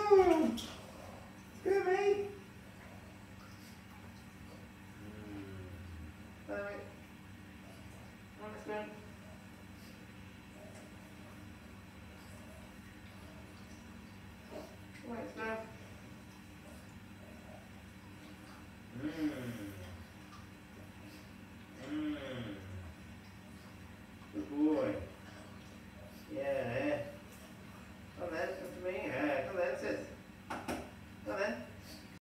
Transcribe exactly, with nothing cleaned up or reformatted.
Woo! Good, mate. All right. Next man. Right, now.